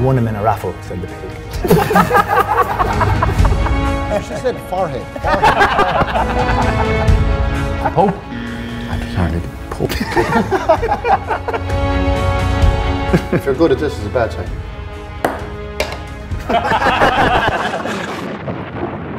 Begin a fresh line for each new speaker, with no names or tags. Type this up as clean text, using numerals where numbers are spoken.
won him in a raffle, said the pig.
She said forehead.
Pope?
I'm sorry, Pope. If you're good at this, it's a bad time.